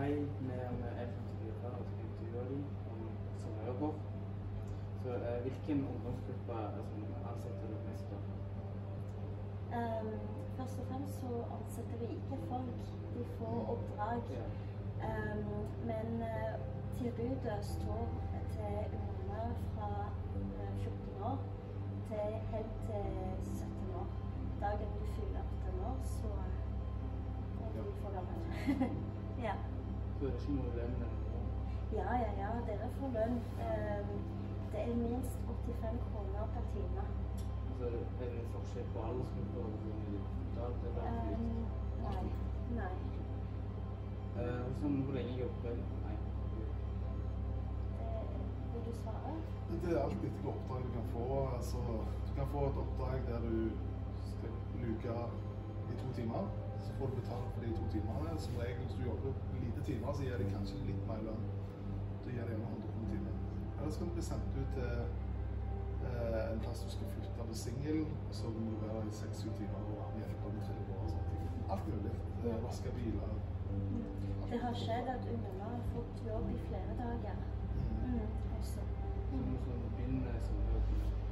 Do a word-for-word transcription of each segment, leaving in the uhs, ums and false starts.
Hei, vi er med F fire og skal intervjue dem om sommerjobber. Så uh, hvilken ungdomsgruppe altså, ansetter du mest av? Um, først og fremst så ansetter vi ikke folk, de får oppdrag. Ja. Um, men uh, tilbudet står til ungdommer fra uh, fjorten år til helt til sytten år. Dagen du fyller atten år, så er du for gammel. Ja. Så er det ikke noe lønn eller noe? Ja, ja, ja, dere får lønn. Um, det er minst åttifem kroner per time. Så er det en forskjell på aldersgrupper og hvor mye betalt det er? Um, nei, nei. Uh, hvordan, hvor lenge jobber du? Nei. Det, vil du svare? Det er alt etter oppdrag du kan få. Altså, du kan få et oppdrag der du skal luke i to timer. Så får du betalt for de to timene. Som regel, hvis du jobber lite timer, så gir de kanskje litt mer lønn. Du gir det hundre kroner timen. Eller så kan du bli sendt ut til eh, en plass du skal flytte på singel, og så må du være i seks-syv timer og hjelpe på med trille og sånne ting. Alt mulig. Eh, vaske biler. Det har skjedd at ungdommer har fått jobb i flere dager. Mm. Mm, også. Så noe som begynner som jobb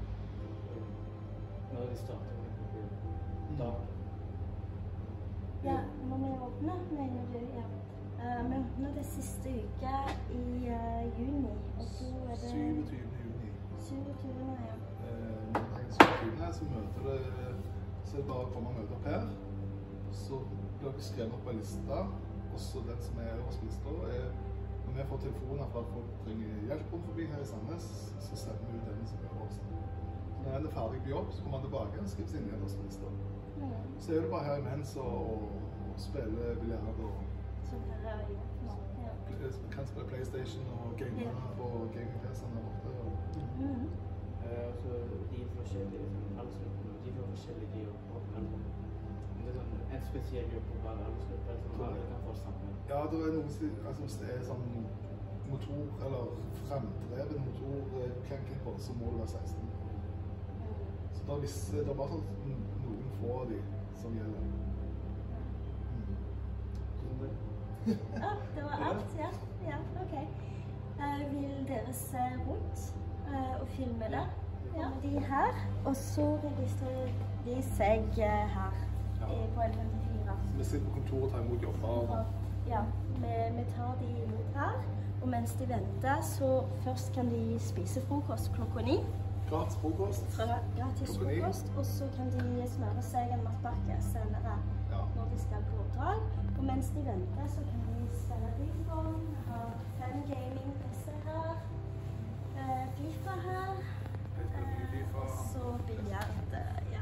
når de starter med dag? Ja, når vi åpner, mener du, ja. Uh, vi åpner det siste uke i uh, juni, og så er det... syvogtyvende juni. syvogtyvende, ja. Uh, syvogtyvende, så møter det, så er det bare å komme og møte opp her. Så blir det skrevet opp på en liste, og så den som er øverst på lista er, når vi får telefoner for at folk trenger hjelp om forbi her i Sandnes, så sender vi ut den som er øverst. Når en er ferdig på jobb, så kommer man tilbake og skriver inn i øverst på lista. Mm. Så er det bare her imens og, og, og spille biljard og som dere har gjort nå, ja. Kan spille PlayStation og game ja. På gaming-P C-ene borte. Og... Mm. Uh, så de forskjellige aldersgrupper, de får forskjellige jobber. Det er sånn en spesiell jobb på hver aldersgruppe, som alle kan få sammen. Ja, det er noe, altså hvis det er sånn motor, eller fremdreven motor-camper, så må du være seksten. Så det er, visse, det er bare sånn noen få av de som gjelder. Ja, det var alt, ja. Ja, ok. Uh, vil dere se rundt uh, og filme det? Ja. De her, og så registrerer de seg uh, her ja. På L femtifire. Så vi sitter på kontoret og tar imot jobber? Ja, vi, vi tar de imot her, og mens de venter, så først kan de spise frokost klokka ni. Gratis frokost? Gratis frokost, og så kan de smøre seg en matpakke senere ja. Når de skal på oppdrag. Og mens de venter, så kan de spille bilbånd, ha fem gaming-P C her, uh, FIFA her, uh, og så biljard, uh, ja.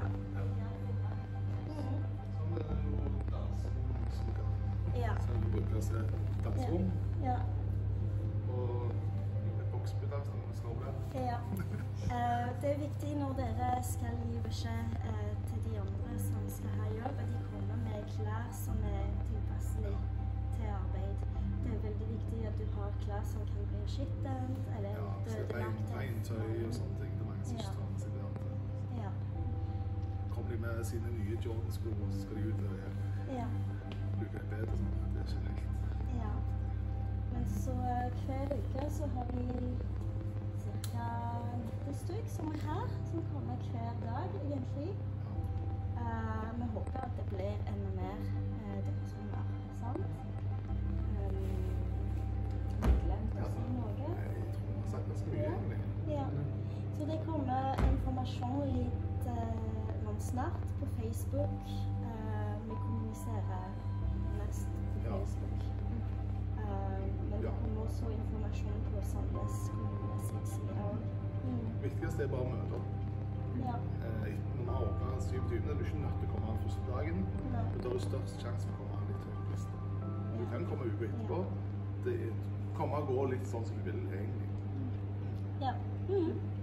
Ja. Så du bruker seg dansrom. Ja. Og et boksbytte som du slår med. Ja. Uh, det er viktig når dere skal gi beskjed uh, til de andre som skal ha jobb, at de kommer med klær som er tilpasselig til arbeid. Det er veldig viktig at du har klær som kan bli skittent eller ja, ødelagt. Ja, regntøy og sånne ting. Det er mange som ja. Står med sine andre. Ja. Kommer de med sine nye Jordan-sko, og så skal de ut og ja. Luke et bed og sånt. Det er generelt. Ja. Men så hver uke så har vi ca. nitti stykker som er her, som kommer hver dag egentlig. Uh, vi håper at det blir enda mer uh, dere som er sant. Um, vi glemte å si noe. Jeg tror vi har sagt ganske mye egentlig. Ja. Så det kommer informasjon litt uh, snart på Facebook. Uh, vi kommuniserer mest på ja. Facebook. Uh, men det kommer også informasjon på Sandnes kommunes side også. Mm. Viktigst er bare å møte opp. Ja. Eh, når man åpner syvogtyvende, er du ikke nødt til å komme an første dagen. Nei. Og da er det størst sjanse for å komme an litt høyest. Du ja. Kan komme uke etterpå. Det kommer og gå litt sånn som du vil egentlig. Ja. Mm.